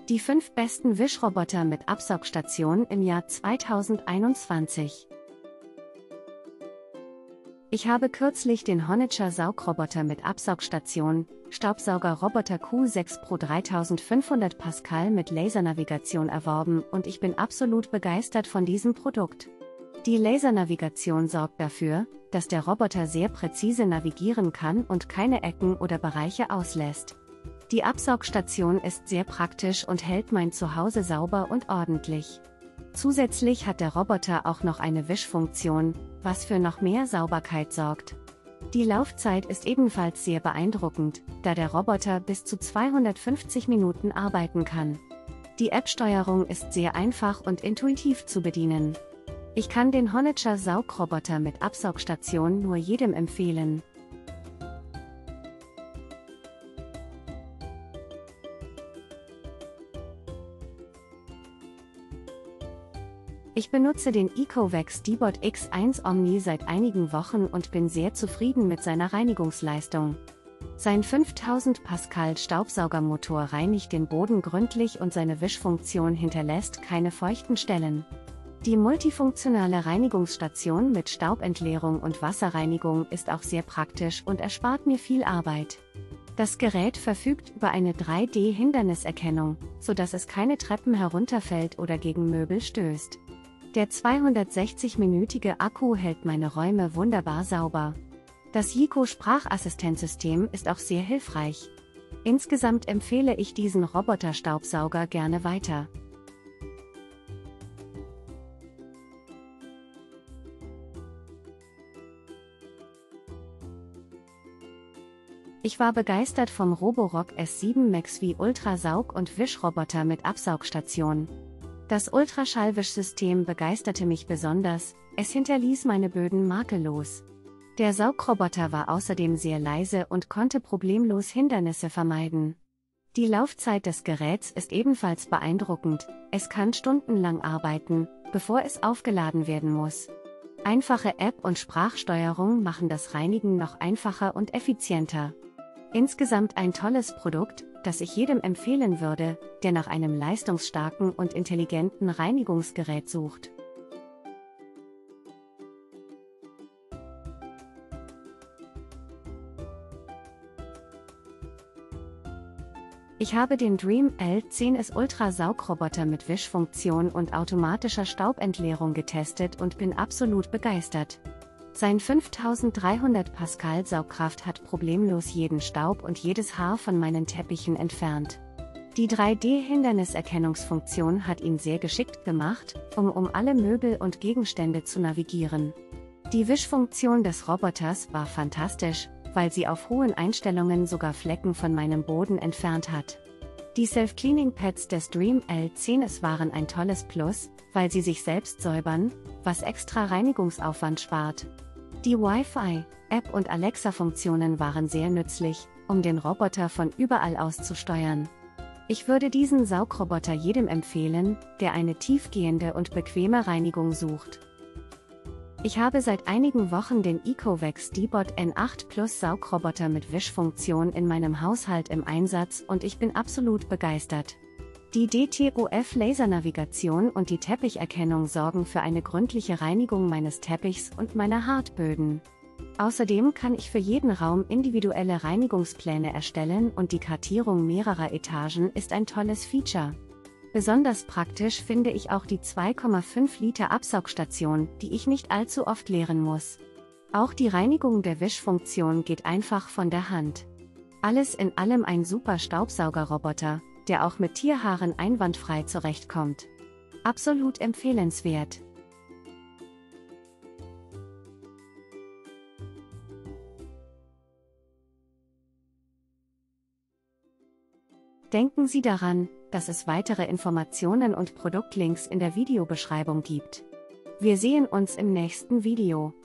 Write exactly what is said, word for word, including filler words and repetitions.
Die fünf besten Wischroboter mit Absaugstation im Jahr zweitausendeinundzwanzig. Ich habe kürzlich den Honecher Saugroboter mit Absaugstation, Staubsaugerroboter Q sechs Pro dreitausendfünfhundert Pascal mit Lasernavigation erworben und ich bin absolut begeistert von diesem Produkt. Die Lasernavigation sorgt dafür, dass der Roboter sehr präzise navigieren kann und keine Ecken oder Bereiche auslässt. Die Absaugstation ist sehr praktisch und hält mein Zuhause sauber und ordentlich. Zusätzlich hat der Roboter auch noch eine Wischfunktion, was für noch mehr Sauberkeit sorgt. Die Laufzeit ist ebenfalls sehr beeindruckend, da der Roboter bis zu zweihundertfünfzig Minuten arbeiten kann. Die App-Steuerung ist sehr einfach und intuitiv zu bedienen. Ich kann den Honecher Saugroboter mit Absaugstation nur jedem empfehlen. Ich benutze den Ecovacs D-Bot X eins Omni seit einigen Wochen und bin sehr zufrieden mit seiner Reinigungsleistung. Sein fünftausend Pascal Staubsaugermotor reinigt den Boden gründlich und seine Wischfunktion hinterlässt keine feuchten Stellen. Die multifunktionale Reinigungsstation mit Staubentleerung und Wasserreinigung ist auch sehr praktisch und erspart mir viel Arbeit. Das Gerät verfügt über eine drei D Hinderniserkennung, sodass es keine Treppen herunterfällt oder gegen Möbel stößt. Der zweihundertsechzig-minütige Akku hält meine Räume wunderbar sauber. Das Yiko Sprachassistenzsystem ist auch sehr hilfreich. Insgesamt empfehle ich diesen Roboter-Staubsauger gerne weiter. Ich war begeistert vom Roborock S sieben Max V Ultra Saug- und Wischroboter mit Absaugstation. Das Ultraschallwischsystem begeisterte mich besonders, es hinterließ meine Böden makellos. Der Saugroboter war außerdem sehr leise und konnte problemlos Hindernisse vermeiden. Die Laufzeit des Geräts ist ebenfalls beeindruckend, es kann stundenlang arbeiten, bevor es aufgeladen werden muss. Einfache App- und Sprachsteuerung machen das Reinigen noch einfacher und effizienter. Insgesamt ein tolles Produkt, das ich jedem empfehlen würde, der nach einem leistungsstarken und intelligenten Reinigungsgerät sucht. Ich habe den Dream L zehn S Ultra Saugroboter mit Wischfunktion und automatischer Staubentleerung getestet und bin absolut begeistert. Sein fünftausenddreihundert Pascal Saugkraft hat problemlos jeden Staub und jedes Haar von meinen Teppichen entfernt. Die drei D Hinderniserkennungsfunktion hat ihn sehr geschickt gemacht, um um alle Möbel und Gegenstände zu navigieren. Die Wischfunktion des Roboters war fantastisch, weil sie auf hohen Einstellungen sogar Flecken von meinem Boden entfernt hat. Die Self-Cleaning Pads des Dream L zehn S waren ein tolles Plus, weil sie sich selbst säubern, was extra Reinigungsaufwand spart. Die Wi-Fi, App und Alexa-Funktionen waren sehr nützlich, um den Roboter von überall aus zu steuern. Ich würde diesen Saugroboter jedem empfehlen, der eine tiefgehende und bequeme Reinigung sucht. Ich habe seit einigen Wochen den Ecovacs D-Bot N acht Plus Saugroboter mit Wischfunktion in meinem Haushalt im Einsatz und ich bin absolut begeistert. Die D T O F-Lasernavigation und die Teppicherkennung sorgen für eine gründliche Reinigung meines Teppichs und meiner Hartböden. Außerdem kann ich für jeden Raum individuelle Reinigungspläne erstellen und die Kartierung mehrerer Etagen ist ein tolles Feature. Besonders praktisch finde ich auch die zwei Komma fünf Liter Absaugstation, die ich nicht allzu oft leeren muss. Auch die Reinigung der Wischfunktion geht einfach von der Hand. Alles in allem ein super Staubsaugerroboter, der auch mit Tierhaaren einwandfrei zurechtkommt. Absolut empfehlenswert. Denken Sie daran, dass es weitere Informationen und Produktlinks in der Videobeschreibung gibt. Wir sehen uns im nächsten Video.